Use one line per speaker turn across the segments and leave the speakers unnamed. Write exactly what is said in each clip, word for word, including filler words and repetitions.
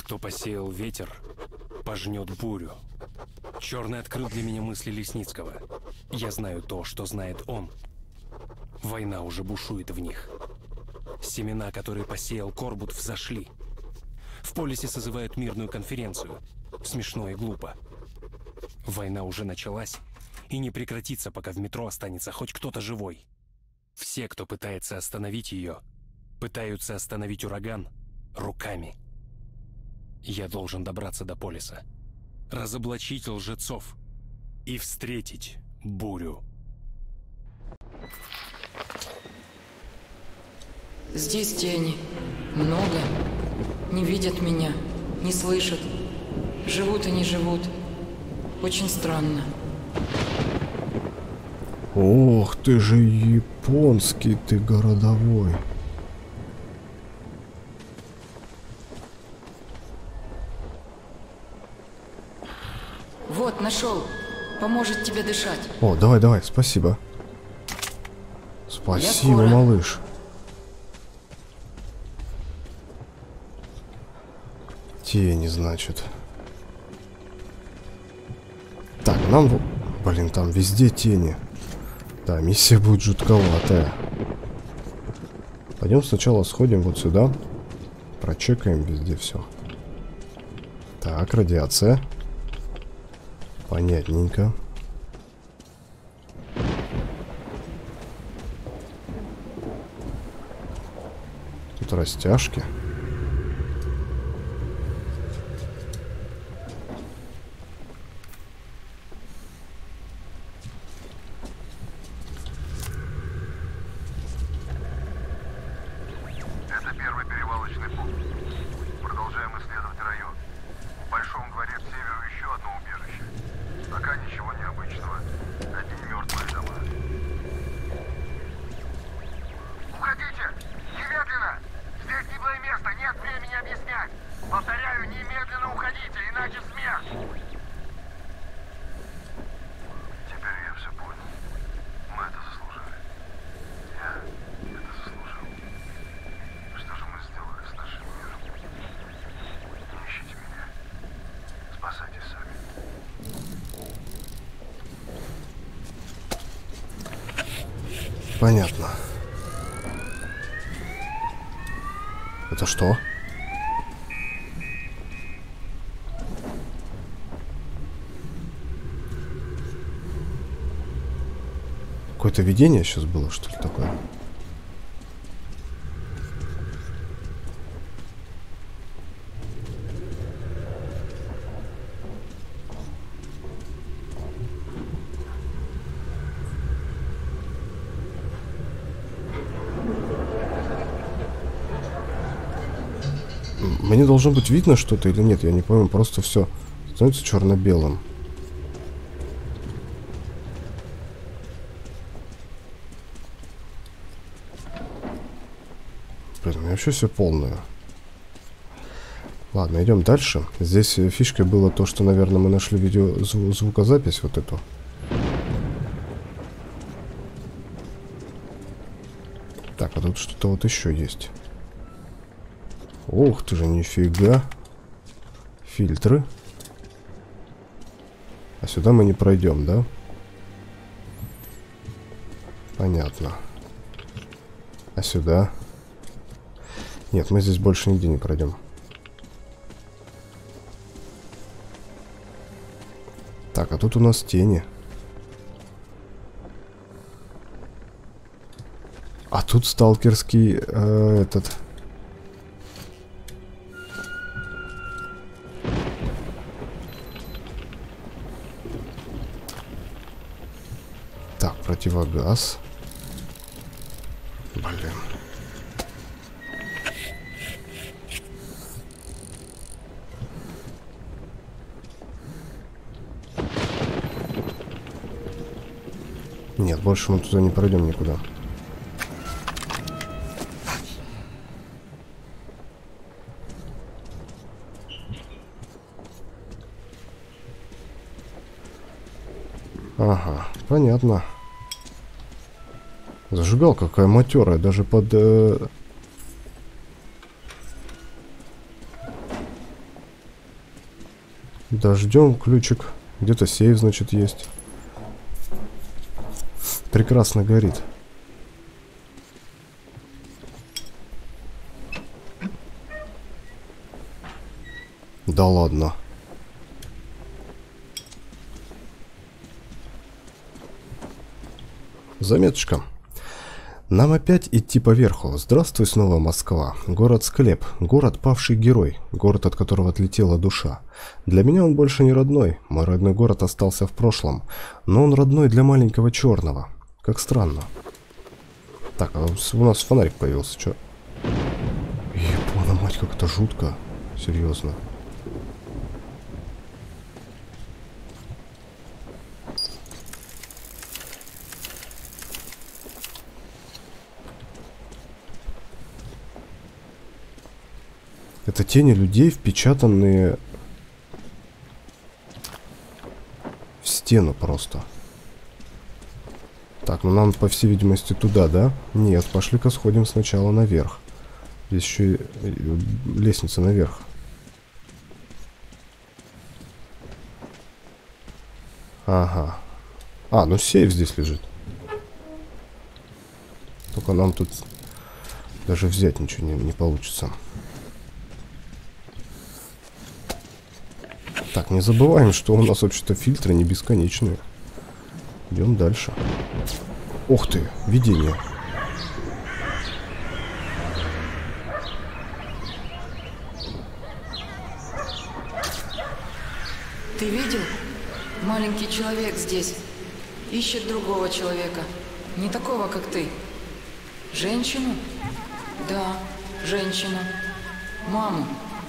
Кто посеял ветер, пожнет бурю. Черный открыл для меня мысли Лесницкого. Я знаю то, что знает он. Война уже бушует в них. Семена, которые посеял Корбут, взошли. В полисе созывают мирную конференцию. Смешно и глупо. Война уже началась и не прекратится, пока в метро останется хоть кто-то живой. Все, кто пытается остановить ее, пытаются остановить ураган руками. Я должен добраться до полиса, разоблачить лжецов и встретить бурю.
Здесь тени. Много. Не видят меня, не слышат. Живут и не живут. Очень странно.
Ох, ты же японский, ты городовой.
Вот, нашел. Поможет тебе дышать.
О, давай, давай, спасибо. Спасибо, малыш. Тени, значит. Так, нам... Блин, там везде тени. Да, миссия будет жутковатая. Пойдем сначала сходим вот сюда. Прочекаем везде все. Так, радиация. Понятненько. Тут растяжки.
Это первый перевалочный пункт. Продолжаем исследовать район. В Большом дворе к северу еще одно убежище. Пока ничего необычного. Одни мертвые дома. Уходите! Немедленно! Здесь не было места, нет времени объяснять! Повторяю, немедленно уходите, иначе смерть! Теперь я все понял. Мы это заслужили. Я это заслужил. Что же мы сделали с нашим миром? Не ищите меня. Спасайтесь сами.
Понятно. Это что? Какое-то видение сейчас было, что ли, такое? Мне должно быть видно что-то или нет, я не помню, просто все становится черно-белым. Блин, у меня вообще все полное. Ладно, идем дальше. Здесь фишкой было то, что, наверное, мы нашли видео зву звукозапись вот эту. Так, а тут что-то вот еще есть. Ух ты же, нифига. Фильтры. А сюда мы не пройдем, да? Понятно. А сюда? Нет, мы здесь больше нигде не пройдем. Так, а тут у нас тени. А тут сталкерский э, этот... Так, противогаз. Блин. Нет, больше мы туда не пройдем никуда. Ага, понятно. Зажигалка какая матерая, даже под... Э... Дождем ключик. Где-то сейф, значит, есть. Прекрасно горит. Да ладно. Заметочка. Нам опять идти поверху. Здравствуй снова, Москва. Город-склеп. Город павший герой. Город, от которого отлетела душа. Для меня он больше не родной. Мой родной город остался в прошлом. Но он родной для маленького черного. Как странно. Так, а у нас фонарик появился. Чё? Ебана мать, как это жутко. Серьезно. Это тени людей, впечатанные в стену просто. Так, ну нам, по всей видимости, туда, да? Нет, пошли-ка сходим сначала наверх. Здесь еще и лестница наверх. Ага. А, ну сейф здесь лежит. Только нам тут даже взять ничего не, не получится. Так, не забываем, что у нас вообще-то фильтры не бесконечные. Идем дальше. Ух ты, видение.
Ты видел? Маленький человек здесь. Ищет другого человека. Не такого, как ты. Женщину? Да, женщину. Маму.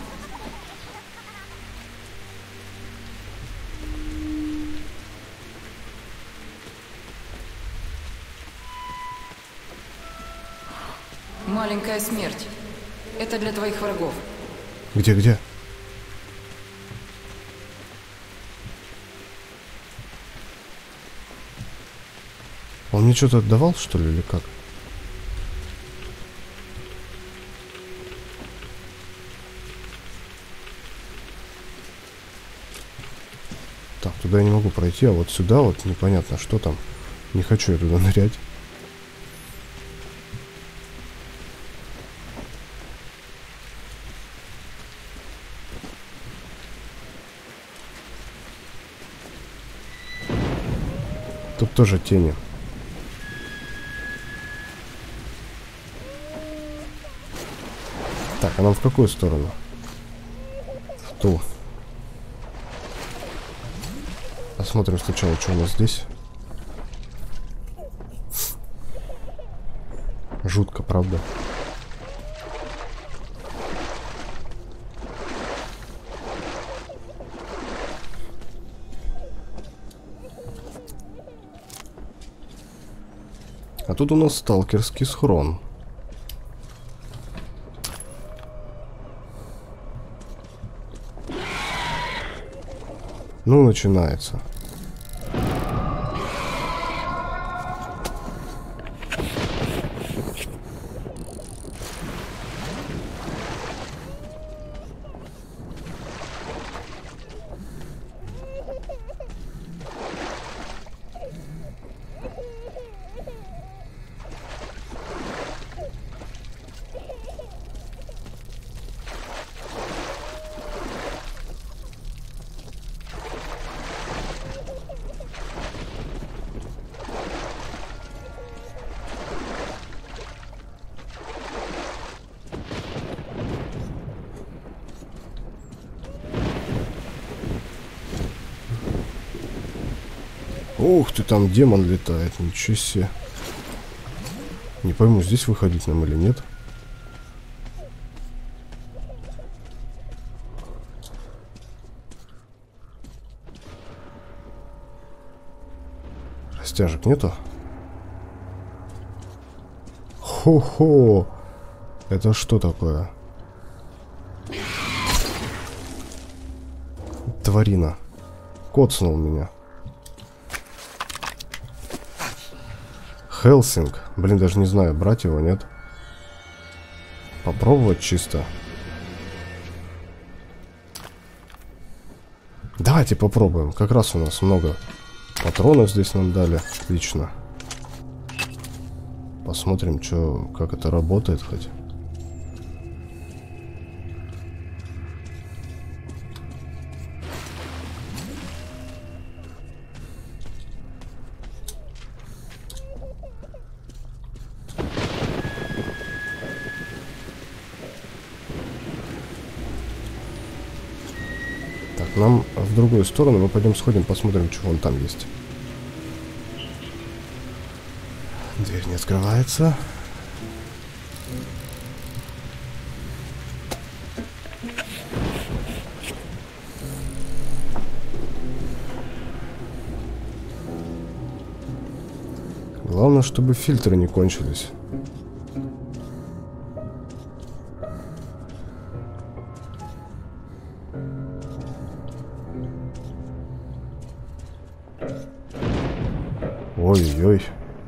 Маленькая смерть. Это для твоих врагов.
Где, где? Он мне что-то отдавал, что ли, или как? Так, туда я не могу пройти, а вот сюда вот непонятно, что там. Не хочу я туда нырять. Тут тоже тени. Так, а нам в какую сторону? В ту. Посмотрим сначала, что у нас здесь. Жутко, правда? А тут у нас сталкерский схрон. Ну, начинается. Ух ты, там демон летает, ничего себе. Не пойму, здесь выходить нам или нет. Растяжек нету? Хо-хо! Это что такое? Тварина. Коцнул меня. Хелсинг. Блин, даже не знаю, брать его, нет. Попробовать чисто. Давайте попробуем. Как раз у нас много патронов здесь нам дали. Отлично. Посмотрим, что, как это работает хоть. Так, нам в другую сторону. Мы пойдем сходим, посмотрим, что вон там есть. Дверь не открывается. Главное, чтобы фильтры не кончились. Ой-ой-ой.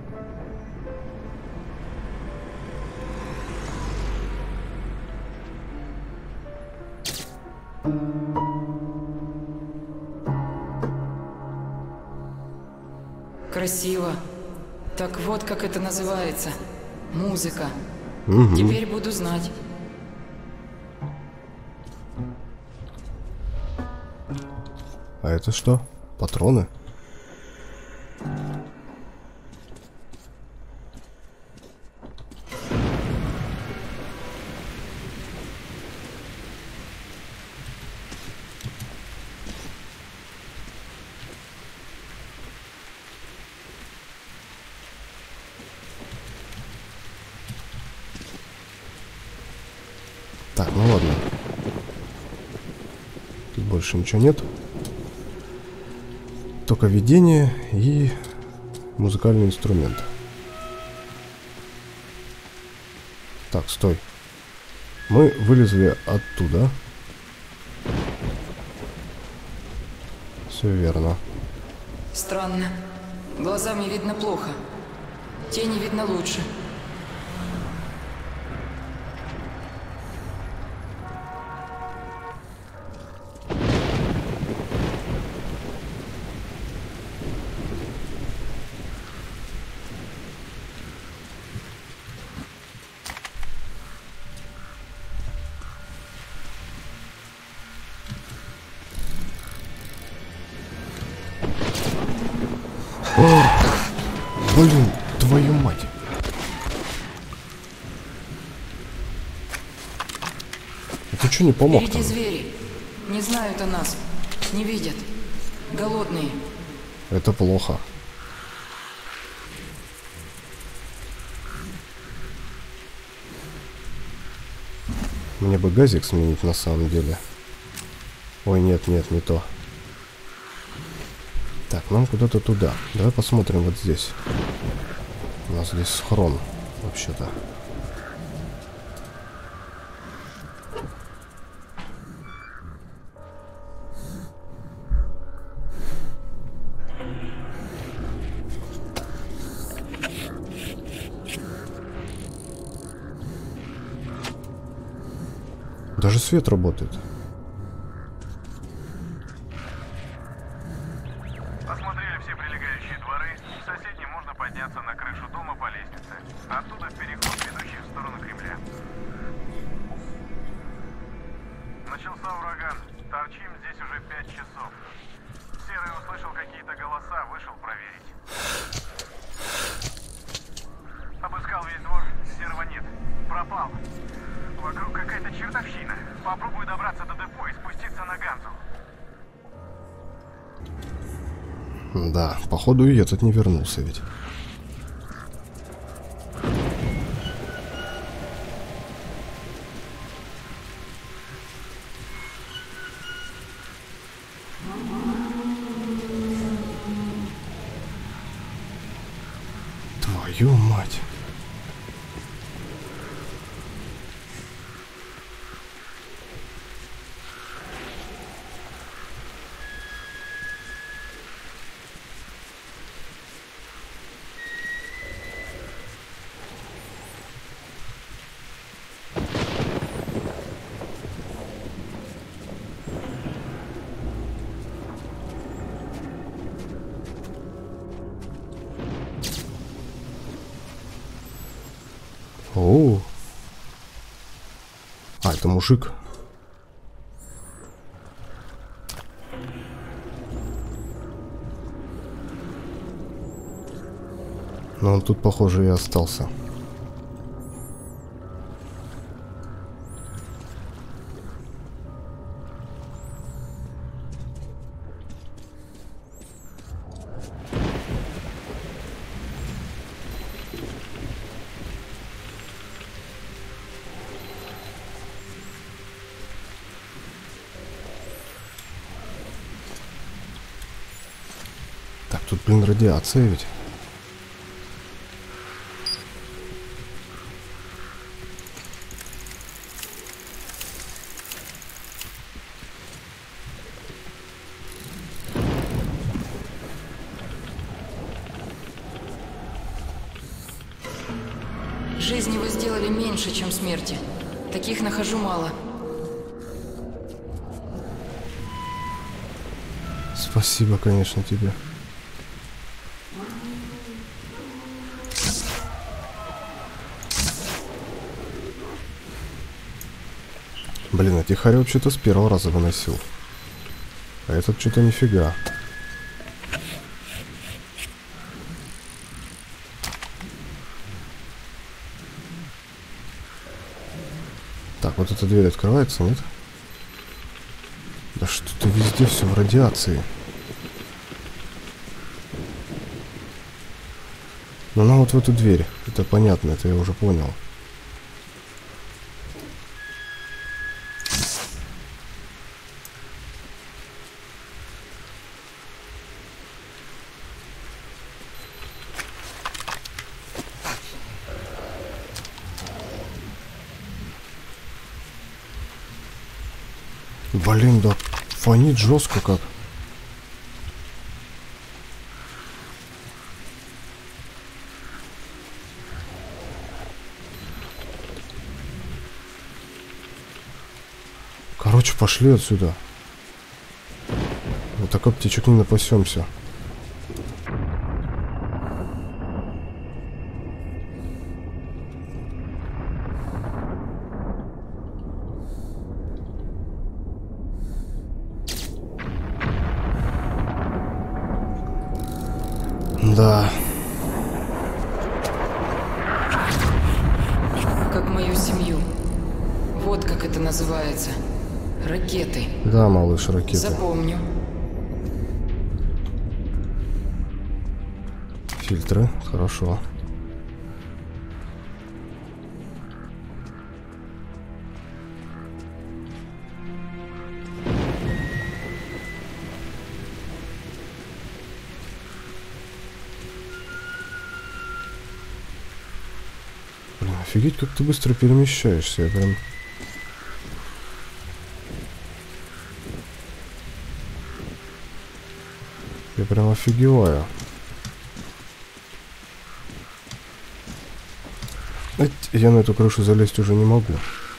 Красиво. Так вот, как это называется. Музыка.
Угу.
Теперь буду знать.
А это что? Патроны? Так, ну ладно. Тут больше ничего нет. Только видение и музыкальный инструмент. Так, стой. Мы вылезли оттуда. Все верно.
Странно. Глазами видно плохо. Тени видно лучше.
Блин, твою мать. Это что не помог
Впереди
там?
звери. Не знают о нас. Не видят. Голодные.
Это плохо. Мне бы газик сменить на самом деле. Ой, нет, нет, не то. Так, нам куда-то туда. Давай посмотрим вот здесь. У нас здесь схрон, вообще-то. Даже свет работает.
Осмотрели все прилегающие дворы. В соседнем можно подняться на крышу дома по лестнице. Оттуда в переход, ведущий в сторону Кремля. Начался ураган. Торчим здесь уже пять часов. Серый услышал какие-то голоса, вышел проверить. Обыскал весь двор, Серого нет. Пропал. Вокруг какая-то чертовщина. Попробую добраться до депо и спуститься на Ганзу.
Да, походу и этот не вернулся ведь. Твою мать. О, а, это мужик. Но он тут, похоже, и остался. Так, тут, блин, радиация ведь.
Жизни вы сделали меньше, чем смерти. Таких нахожу мало.
Спасибо, конечно, тебе. Блин, а тихаря вообще-то с первого раза выносил. А этот что-то нифига. Так, вот эта дверь открывается, нет? Да что-то везде все в радиации. Ну, нам вот в эту дверь. Это понятно, это я уже понял. Блин, да фонит жестко как. Короче, пошли отсюда. Вот так аптечек не напасемся. Да.
Как мою семью. Вот как это называется. Ракеты.
Да, малыш, ракеты.
Запомню.
Фильтры, хорошо. Блин, офигеть, как ты быстро перемещаешься, я прям... Я прям офигеваю. Эть, я на эту крышу залезть уже не могу.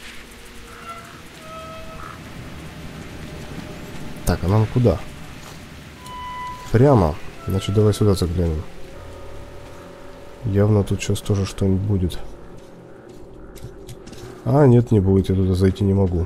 Так, а нам куда? Прямо. Значит, давай сюда заглянем. Явно тут сейчас тоже что-нибудь будет. А, нет, не будет. Я туда зайти не могу.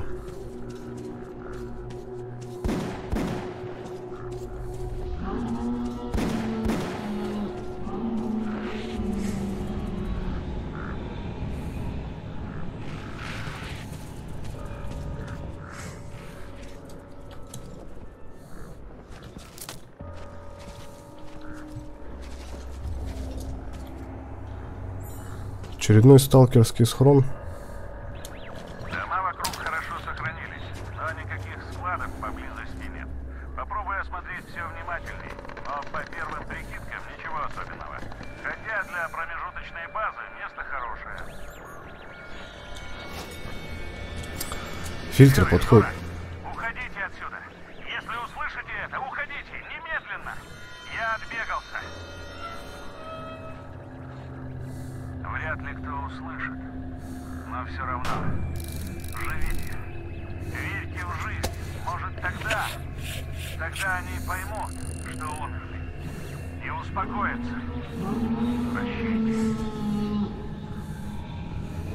Очередной сталкерский схрон.
Дома вокруг хорошо сохранились, но никаких складов поблизости нет. Попробуй осмотреть все внимательней, но по первым прикидкам ничего особенного. Хотя для промежуточной базы место хорошее.
Фильтры подходят.
Уходите отсюда. Если услышите это, уходите немедленно. Я отбегался. Вряд ли кто услышит, но все равно живите, верьте в жизнь, может тогда, тогда они поймут, что умерли, и успокоятся. Прощайте.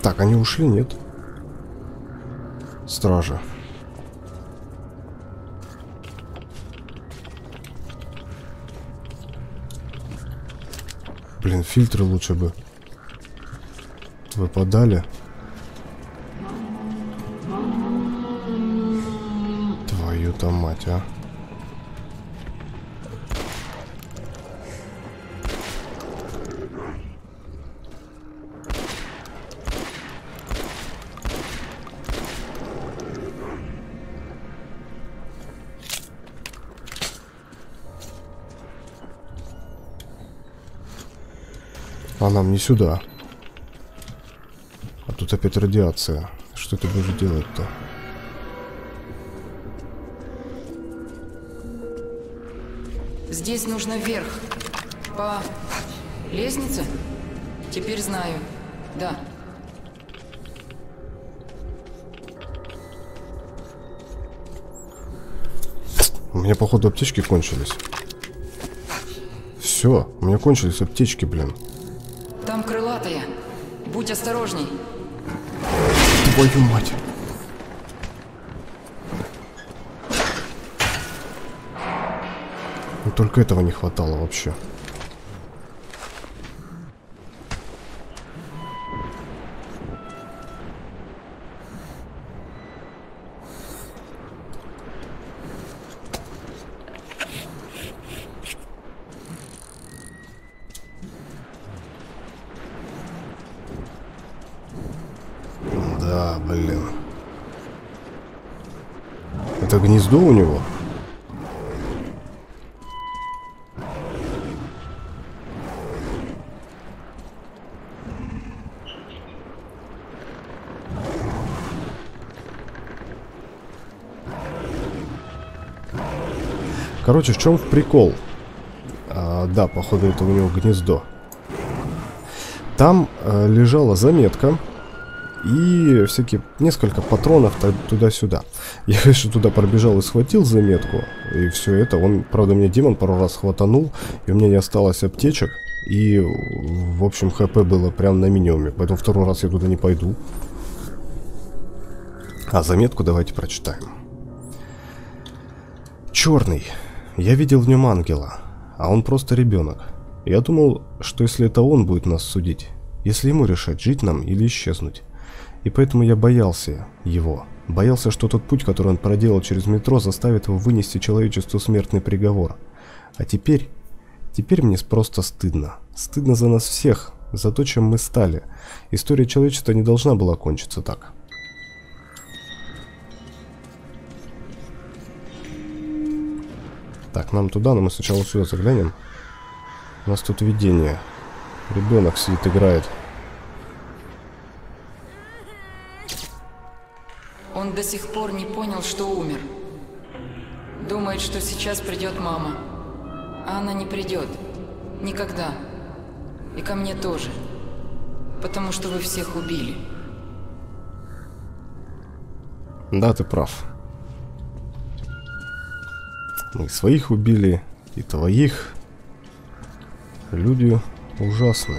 Так, они ушли, нет? Стража. Блин, фильтры лучше бы выпадали. Твою-то мать, а. А нам не сюда. А тут опять радиация. Что ты будешь делать-то?
Здесь нужно вверх. По лестнице? Теперь знаю. Да.
У меня, походу, аптечки кончились. Все, у меня кончились аптечки, блин.
Там крылатая. Будь осторожней.
Твою мать. Но только этого не хватало вообще. Да, блин. Это гнездо у него? Короче, в чем прикол? А, да, походу, это у него гнездо. Там а, лежала заметка и всякие несколько патронов туда-сюда. Я, конечно, туда пробежал и схватил заметку, и все это. Он, правда, меня демон пару раз хватанул, и у меня не осталось аптечек, и, в общем, хп было прям на минимуме, поэтому второй раз я туда не пойду. А заметку давайте прочитаем. Черный. Я видел в нем ангела, а он просто ребенок. Я думал, что если это он будет нас судить, если ему решать, жить нам или исчезнуть. И поэтому я боялся его. Боялся, что тот путь, который он проделал через метро, заставит его вынести человечеству смертный приговор. А теперь... Теперь мне просто стыдно. Стыдно за нас всех, за то, чем мы стали. История человечества не должна была кончиться так. Так, нам туда, но мы сначала сюда заглянем. У нас тут видение. Ребенок сидит, играет.
Он до сих пор не понял, что умер. Думает, что сейчас придет мама. А она не придет. Никогда. И ко мне тоже. Потому что вы всех убили.
Да, ты прав. Мы своих убили, и твоих. Люди ужасны.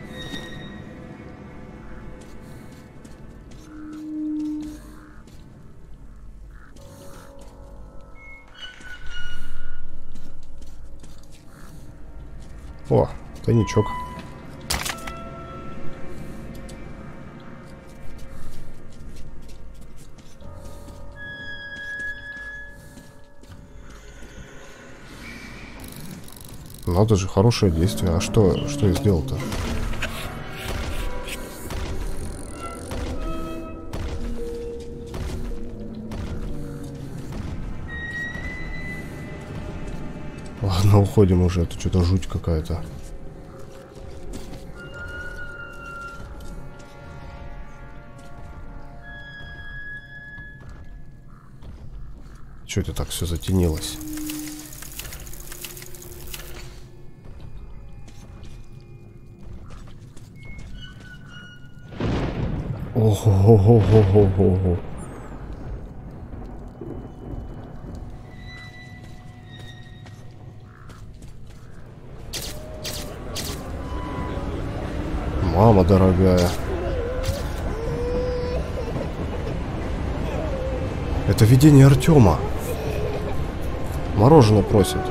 О, тайничок. Надо же, хорошее действие. А что, что я сделал-то? Ладно, уходим уже. Это что-то жуть какая-то. Что это так все затенилось? Ого-го-го-го-го-го. Мама дорогая. Это видение Артема. Мороженое просит.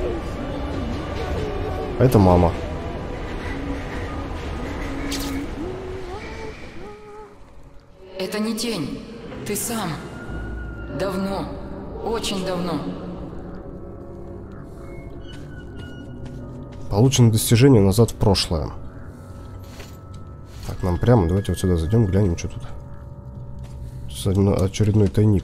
А это мама.
Это не тень. Ты сам. Давно. Очень давно.
Получено достижение назад в прошлое. Так, нам прямо. Давайте вот сюда зайдем, глянем, что тут. Тут очередной тайник.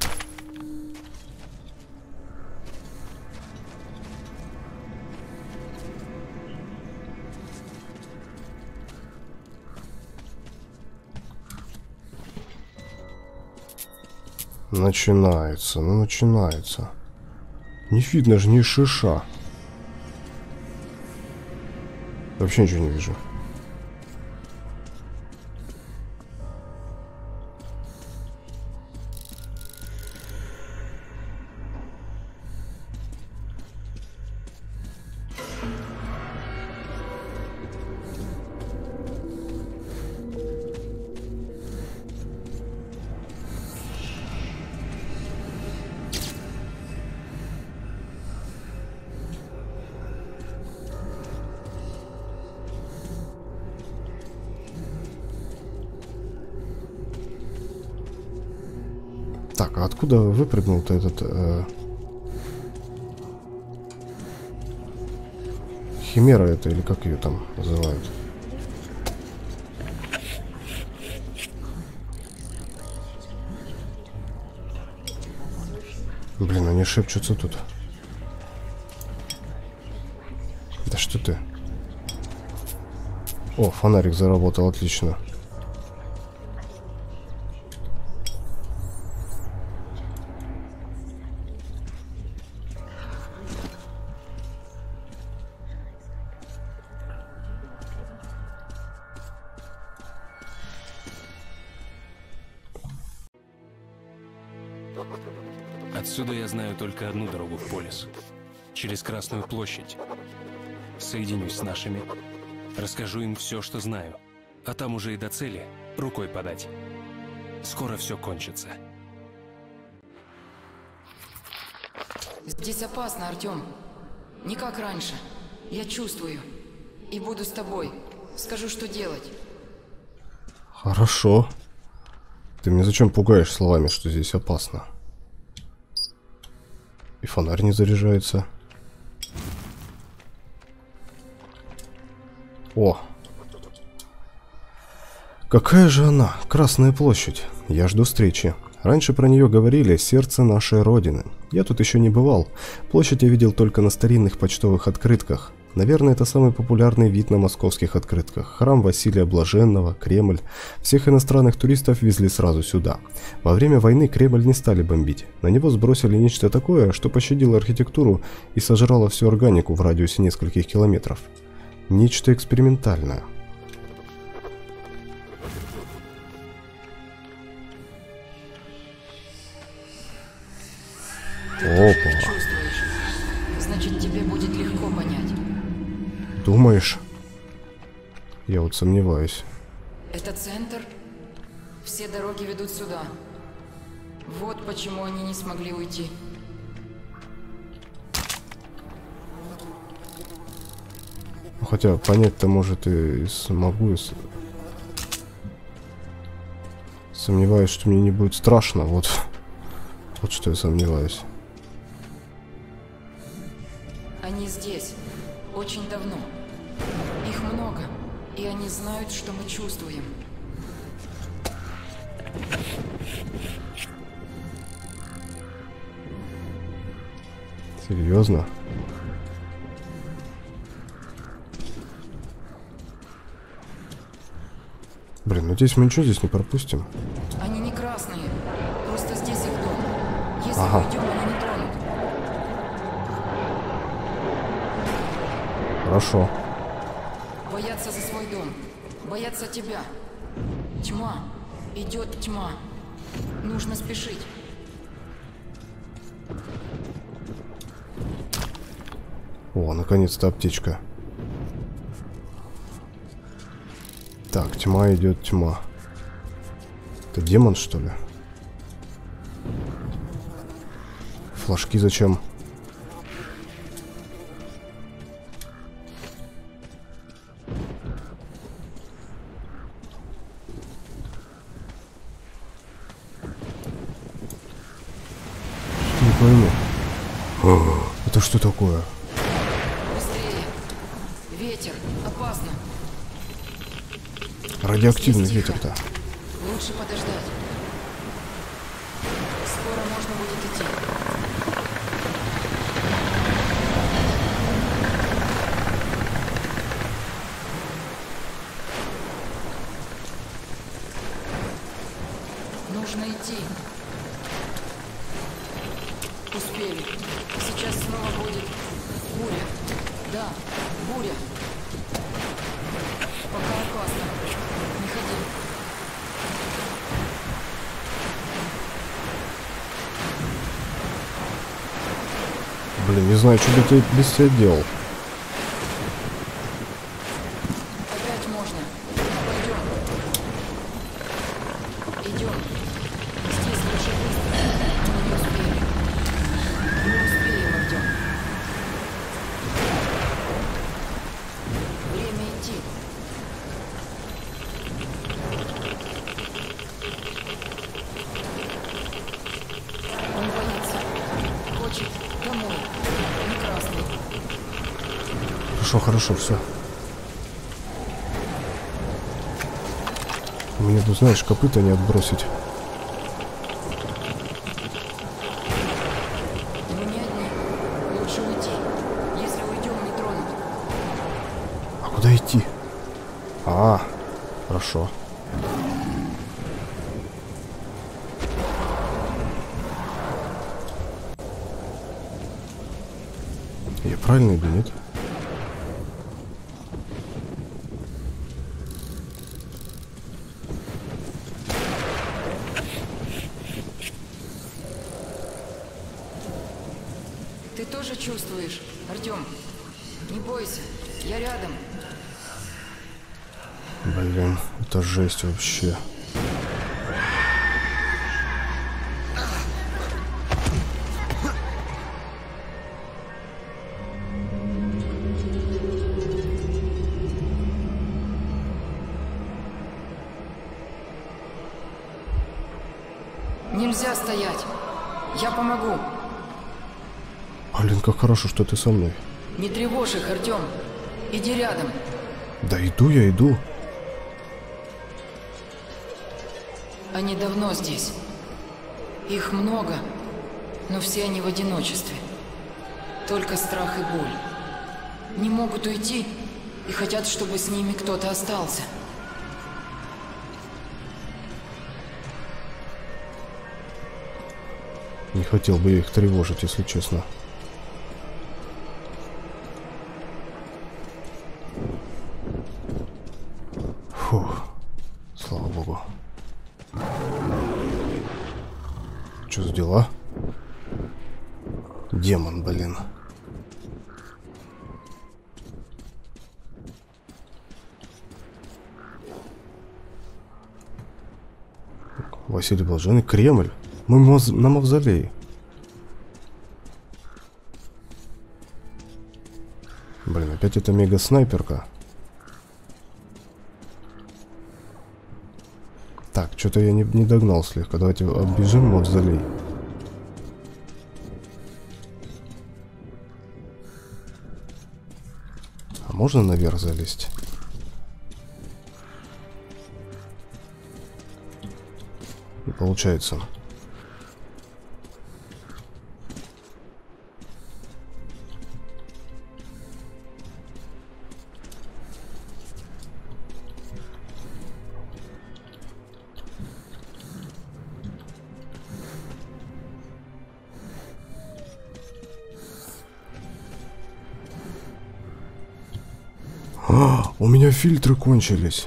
Начинается, ну начинается. Не видно же ни шиша. Вообще ничего не вижу. Так, а откуда выпрыгнул-то этот... Э... Химера это, или как ее там называют? Блин, они шепчутся тут. Да что ты? О, фонарик заработал, отлично.
Отсюда я знаю только одну дорогу в Полис. Через Красную площадь. Соединюсь с нашими. Расскажу им все, что знаю. А там уже и до цели рукой подать. Скоро все кончится.
Здесь опасно, Артем. Не как раньше. Я чувствую. И буду с тобой. Скажу, что делать.
Хорошо. Ты меня зачем пугаешь словами, что здесь опасно? И фонарь не заряжается. О! Какая же она? Красная площадь. Я жду встречи. Раньше про нее говорили «сердце нашей Родины». Я тут еще не бывал. Площадь я видел только на старинных почтовых открытках. Наверное, это самый популярный вид на московских открытках. Храм Василия Блаженного, Кремль. Всех иностранных туристов везли сразу сюда. Во время войны Кремль не стали бомбить. На него сбросили нечто такое, что пощадило архитектуру и сожрало всю органику в радиусе нескольких километров. Нечто экспериментальное. Опа.
Чувствуешь? Значит, тебе будет легко понять.
Думаешь? Я вот сомневаюсь.
Это центр? Все дороги ведут сюда. Вот почему они не смогли уйти.
Хотя понять-то, может, и смогу. И с... Сомневаюсь, что мне не будет страшно. Вот, вот что я сомневаюсь.
Они здесь. Очень давно. Их много. И они знают, что мы чувствуем.
Серьезно? Блин, ну здесь мы ничего здесь не пропустим.
Они не красные. Просто здесь их дом. Если
Ага.
уйдем, они не тронут.
Хорошо.
Боятся за свой дом. Боятся тебя. Тьма. Идет тьма. Нужно спешить.
О, наконец-то аптечка. Так, тьма идет, тьма. Это демон, что ли? Флажки зачем? Не пойму. О, это что такое?
Быстрее! Ветер! Опасно!
Радиоактивный
Здесь тихо.
ветер-то.
Лучше подождать. Скоро можно будет идти. Нужно идти. Успели. Сейчас снова будет буря. Да, буря. Пока опасно. Не ходи.
Блин, не знаю, что бы ты без тебя делал.
Опять можно. Пойдем. Идем. Здесь лучше быстро. Мы не успеем. Не успеем, Артем. Время идти. Он боится. Хочет домой. Не красный.
Хорошо, хорошо, все. Мне тут, знаешь, копыта не отбросить.
Мы не одни. Лучше уйти. Если уйдем, не тронут.
А куда идти? А, хорошо. Я правильно иду, нет?
Ты тоже чувствуешь, Артем? Не бойся, я рядом.
Блин, это жесть вообще.
Нельзя стоять. Я помогу.
Блин, как хорошо, что ты со мной.
Не тревожь их, Артем. Иди рядом.
Да иду я, иду.
Они давно здесь. Их много, но все они в одиночестве. Только страх и боль. Не могут уйти и хотят, чтобы с ними кто-то остался.
Не хотел бы я их тревожить, если честно. Фух, слава богу. Что за дела? Демон, блин. Василий Блаженный, Кремль. Мы моз... на мавзолее. Блин, опять эта мега-снайперка. Так, что-то я не, не догнал слегка. Давайте оббежим мавзолей. А можно наверх залезть? Не получается. А, у меня фильтры кончились.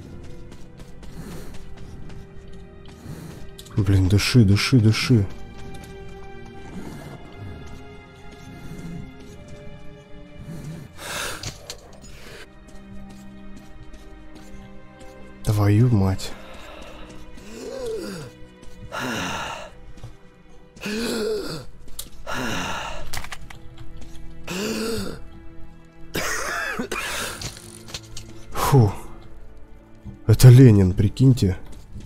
Блин, дыши, дыши, дыши. Твою мать. Фу. Это Ленин, прикиньте.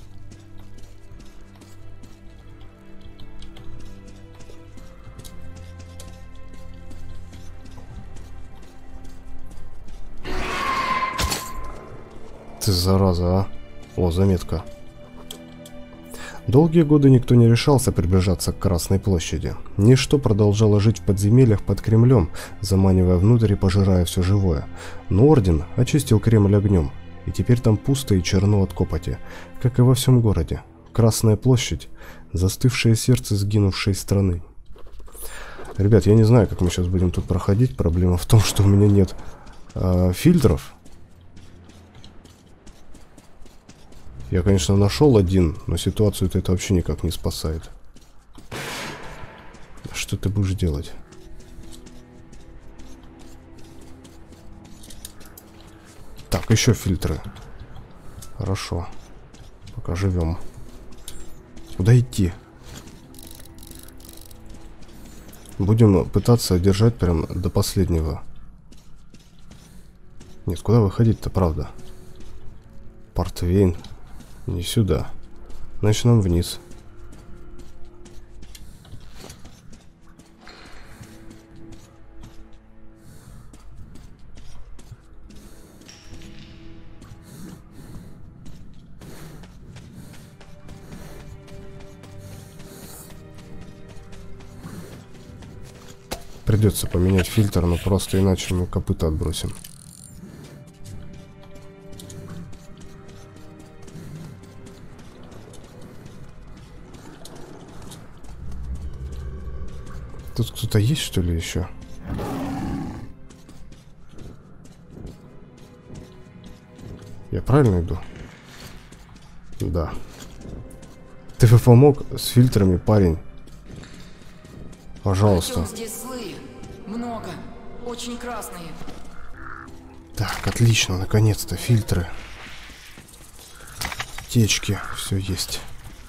Ты зараза, а? О, заметка. Долгие годы никто не решался приближаться к Красной площади. Ничто продолжало жить в подземельях под Кремлем, заманивая внутрь и пожирая все живое. Но Орден очистил Кремль огнем, и теперь там пусто и черно от копоти, как и во всем городе. Красная площадь – застывшее сердце сгинувшей страны. Ребят, я не знаю, как мы сейчас будем тут проходить. Проблема в том, что у меня нет э, фильтров. Я, конечно, нашел один, но ситуацию-то это вообще никак не спасает. Что ты будешь делать? Так, еще фильтры. Хорошо. Пока живем. Куда идти? Будем пытаться держать прям до последнего. Нет, куда выходить-то, правда? Портвейн. Не сюда. Значит, нам вниз. Придется поменять фильтр, но просто иначе мы копыта отбросим. Тут кто-то есть, что ли, еще? Я правильно иду? Да. Ты бы помог с фильтрами, парень? Пожалуйста.
Причем здесь злые? Много. Очень красные.
Так, отлично, наконец-то фильтры. Течки, все есть.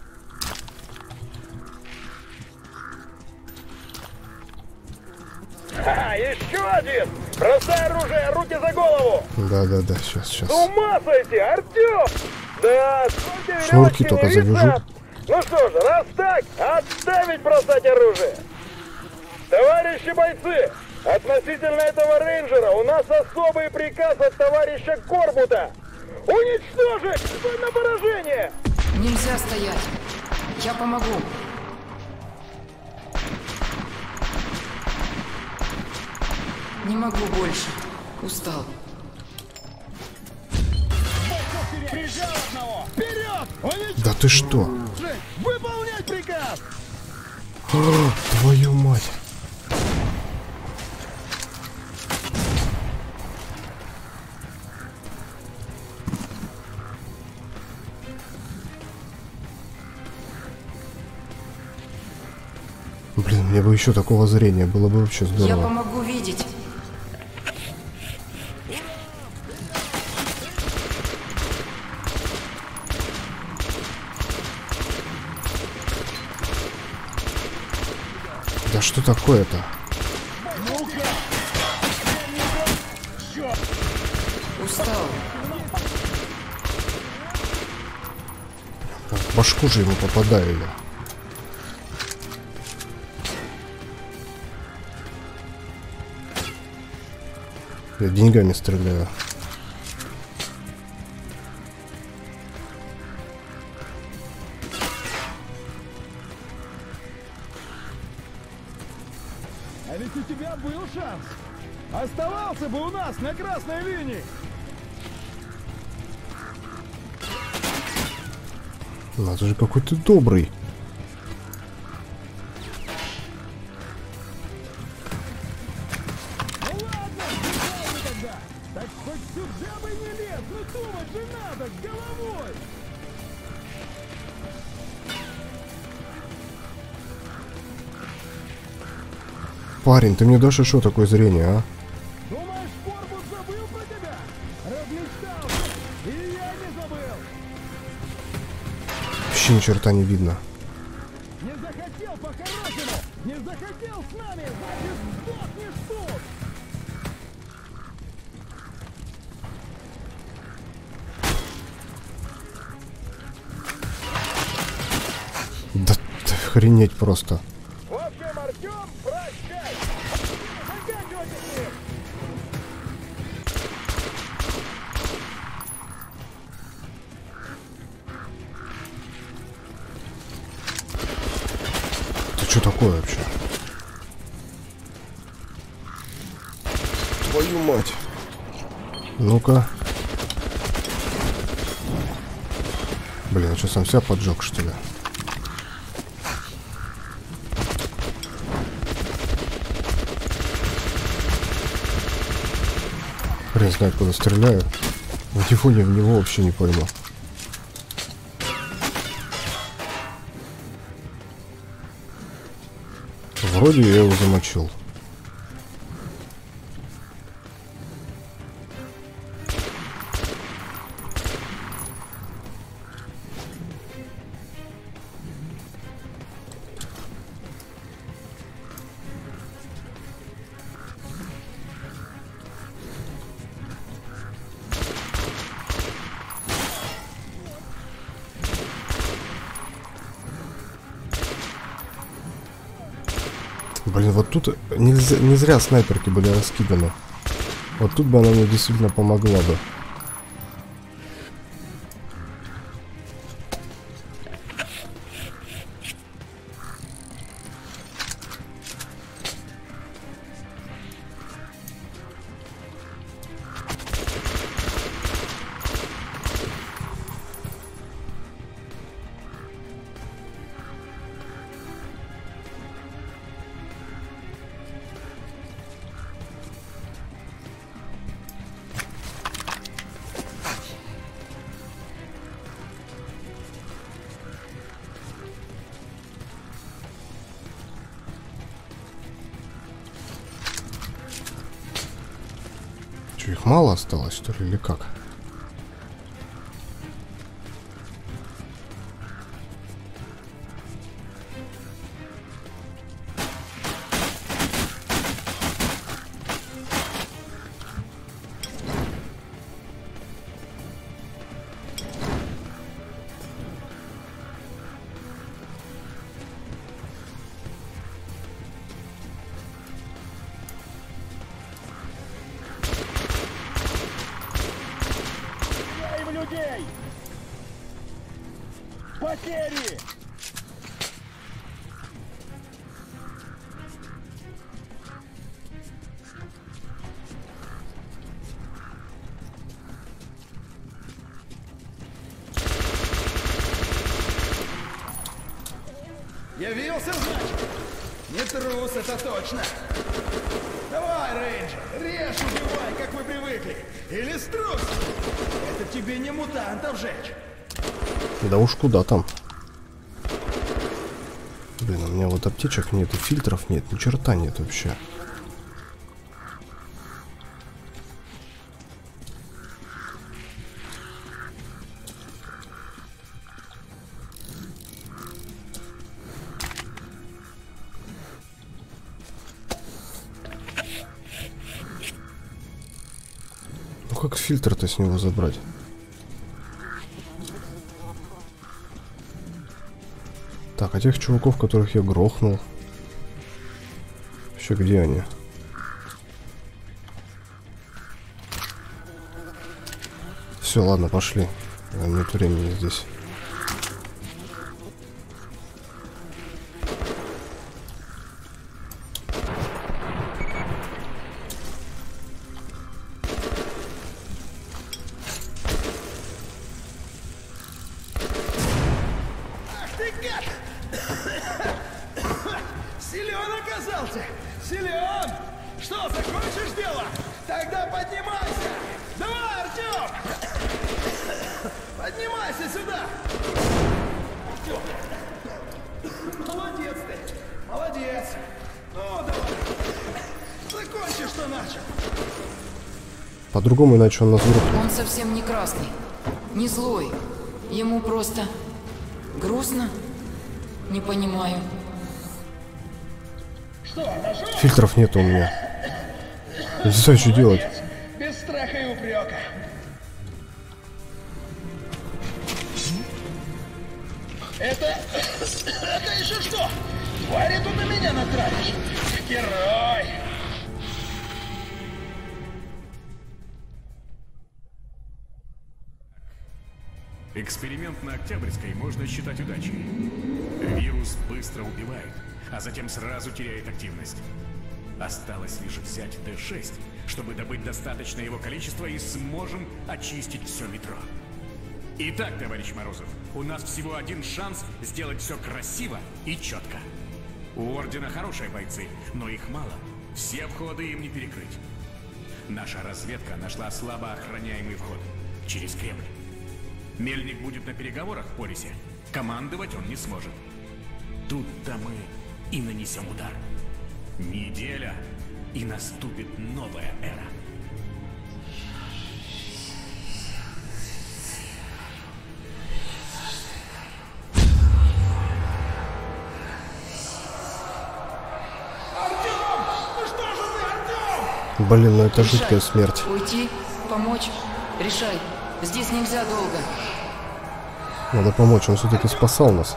А, еще один! Бросай оружие, руки за голову!
Да-да-да, сейчас, сейчас.
С ума сойти, Артем! Да, сколько
Шнурки
веревочки
только
не видно?
завяжу.
Ну что ж, раз так, отставить бросать оружие! Товарищи бойцы, относительно этого рейнджера у нас особый приказ от товарища Корбута! Уничтожить на поражение!
Нельзя стоять. Я помогу. Не могу больше. Устал.
Прижал одного! Вперед! Уничтожить!
Да ты что?
Выполнять приказ!
О, твою мать. Блин, мне бы еще такого зрения, было бы вообще
Я
здорово.
помогу видеть.
Да что такое-то?
Устал.
В башку же ему попадаю я. Я деньгами стреляю.
А ведь у тебя был шанс. Оставался бы у нас на красной линии.
Надо же, какой ты добрый.
Ну ладно, ладно тогда. Так хоть сюда бы не лез, ну думать же надо головой.
Парень, ты мне дашь еще такое зрение, а?
Думаешь, Корбут забыл про тебя? Размечтался. И я не забыл.
черта не видно.
Не захотел по-хорошему! Не захотел с нами! Значит, сдохнешь тут!
Да ты охренеть просто.
В общем, Артем, прощай! Заканчивайте с ним!
Ты что такое вообще? Твою мать. Ну-ка. Блин, я что, сам себя поджег, что ли? Хрен знает, куда стреляю. В телефоне в него вообще не пойму. Вроде я его замочил. Блин, вот тут не, не зря снайперки были раскиданы. Вот тут бы она мне действительно помогла бы. Что, их мало осталось, что ли, или как?
Людей! Потери!
Явился, значит? Не трус, это точно. Давай, рейнджер, режь, убивай, как вы привыкли. Или струс. Это тебе не мутантов жечь.
Да уж куда там. Блин, у меня вот аптечек нет и фильтров нет, ни черта нет вообще. Ну как фильтр-то с него забрать? Так, а тех чуваков, которых я грохнул. Вообще, где они? Все, ладно, пошли. Нет времени здесь.
Силен оказался! Силен! Что, закончишь дело? Тогда поднимайся! Давай, Артем! Поднимайся сюда! Артем! Молодец ты! Молодец! Ну, давай! Закончи, что начал!
По-другому иначе он нас вырубит.
Он совсем не красный, не злой. Ему просто Грустно? Не понимаю.
Фильтров нет у меня. Не знаю, что делать.
Без страха и упрека. Это... Это еще что? Твари тут на меня натравишь. Герой!
Эксперимент на Октябрьской можно считать удачей. Вирус быстро убивает, а затем сразу теряет активность. Осталось лишь взять Д шесть, чтобы добыть достаточное его количество, и сможем очистить все метро. Итак, товарищ Морозов, у нас всего один шанс сделать все красиво и четко. У Ордена хорошие бойцы, но их мало. Все входы им не перекрыть. Наша разведка нашла слабо охраняемый вход через Кремль. Мельник будет на переговорах в Полисе. Командовать он не сможет. Тут-то мы и нанесем удар. Неделя, и наступит новая эра.
Блин, ну это жуткая смерть.
Уйти? Помочь? Решай. Здесь нельзя долго.
Надо помочь, он все-таки спасал нас.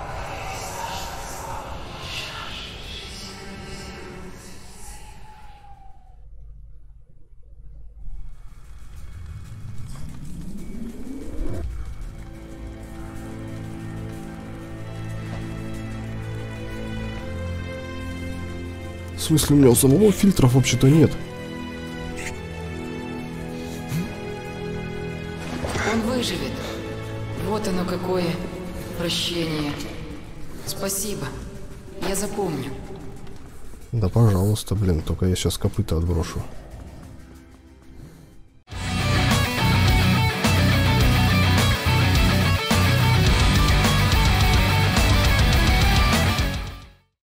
В смысле, у меня у самого фильтров вообще-то нет.
Он выживет. Вот оно какое прощение. Спасибо. Я запомню.
Да, пожалуйста, блин, только я сейчас копыта отброшу.